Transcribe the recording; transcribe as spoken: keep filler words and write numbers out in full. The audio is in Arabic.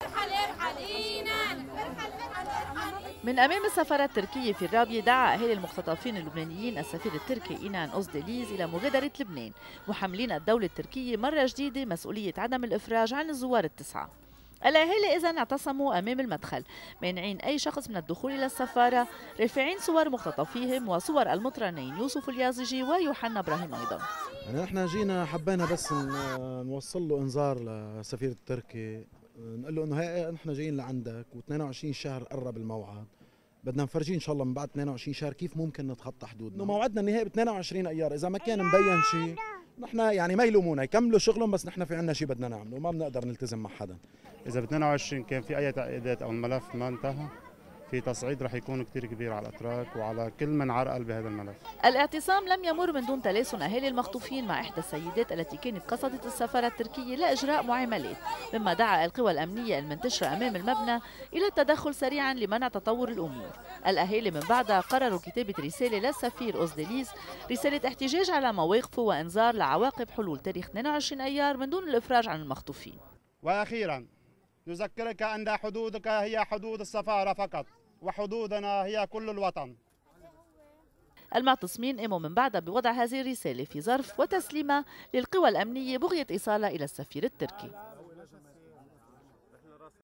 من أمام السفارة التركية في الرابية دعا أهالي المختطفين اللبنانيين السفير التركي إينان أوزدليز إلى مغادرة لبنان، محملين الدولة التركية مرة جديدة مسؤولية عدم الإفراج عن الزوار التسعة. الأهالي إذن اعتصموا أمام المدخل مانعين أي شخص من الدخول إلى السفارة، رافعين صور مختطفيهم وصور المطرنين يوسف اليازجي ويوحنا إبراهيم أيضا. يعني نحن جينا حبينا بس نوصل له انذار للسفير التركي، نقول له انه هي نحن جايين لعندك واثنين وعشرين شهر قرب الموعد، بدنا نفرجيه ان شاء الله من بعد اثنين وعشرين شهر كيف ممكن نتخطى حدودنا. موعدنا النهائي ب اثنين وعشرين ايار، اذا ما كان مبين شيء نحن يعني ما يلومونا، يكملوا شغلهم، بس نحن في عندنا شيء بدنا نعمله وما بنقدر نلتزم مع حدا. اذا ب اثنين وعشرين كان في اي تعقيدات او الملف ما انتهى، في تصعيد رح يكون كثير كبير على الاتراك وعلى كل من عرقل بهذا الملف. الاعتصام لم يمر من دون تلاسن اهالي المخطوفين مع احدى السيدات التي كانت قصدت السفاره التركيه لاجراء معاملات، مما دعا القوى الامنيه المنتشره امام المبنى الى التدخل سريعا لمنع تطور الامور. الاهالي من بعدها قرروا كتابه رساله للسفير اوزدليز، رساله احتجاج على مواقفه وانذار لعواقب حلول تاريخ اثنين وعشرين ايار من دون الافراج عن المخطوفين. واخيرا نذكرك ان حدودك هي حدود السفاره فقط، وحدودنا هي كل الوطن. المعتصمين قاموا من بعدها بوضع هذه الرسالة في ظرف وتسليمها للقوى الأمنية بغية إيصالها إلى السفير التركي.